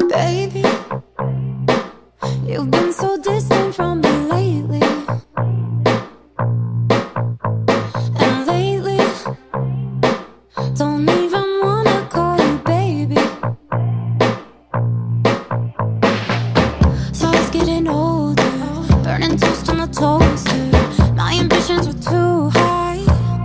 Baby, you've been so distant from me lately. And lately, don't even wanna call you baby. So I was getting older, burning toast on the toaster. My ambitions were too high,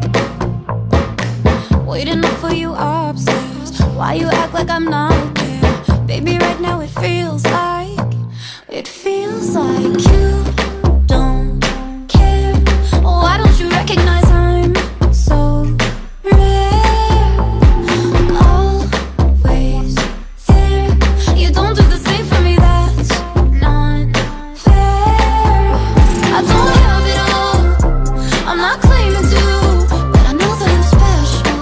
waiting up for you upstairs. Why you act like I'm not there? Baby, right now it feels like you don't care. Why don't you recognize I'm so rare? Always there. You don't do the same for me, that's not fair. I don't have it all, I'm not claiming to, but I know that I'm special.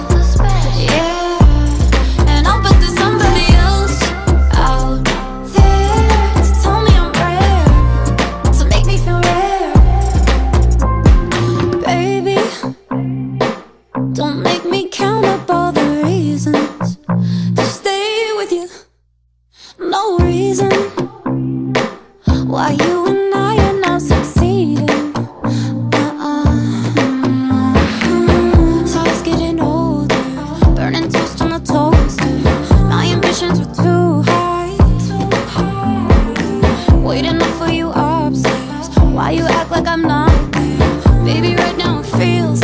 Yeah, and I'll bet there's somebody else out there to tell me I'm rare, to make me feel rare. Baby, don't make me count up all the reasons to stay with you. No reason why you and I are not succeeding. So I was getting older, burning toast on the toaster. My ambitions were too high, waiting up for you upstairs. Why you act like I'm not there? Baby, right now it feels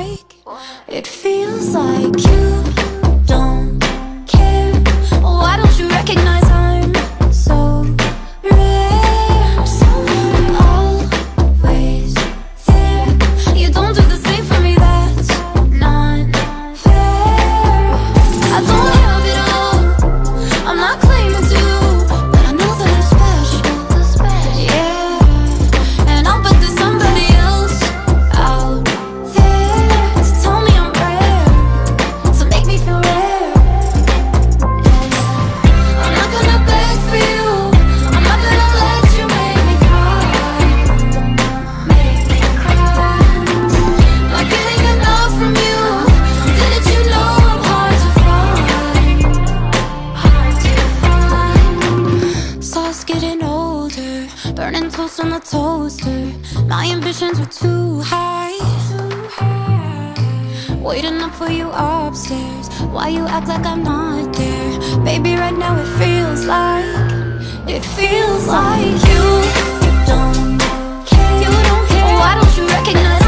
like you don't care. Why don't you recognize I'm so rare? Always there. You don't do the same for me, that's not fair. I don't have it all, I'm not claiming to, but I know that I'm special. Yeah, and I'll bet there's somebody else out there to tell me I'm rare, to make me feel rare. I'm not gonna beg for you, I'm not gonna let you make me cry, make me cry. Not getting enough from you, didn't you know I'm hard to find, hard to find. So I was getting older, burning toast on the toaster. My ambitions were too high, waiting up for you upstairs. Why you act like I'm not there? Baby, right now it feels like you don't care. You don't care. Why don't you recognize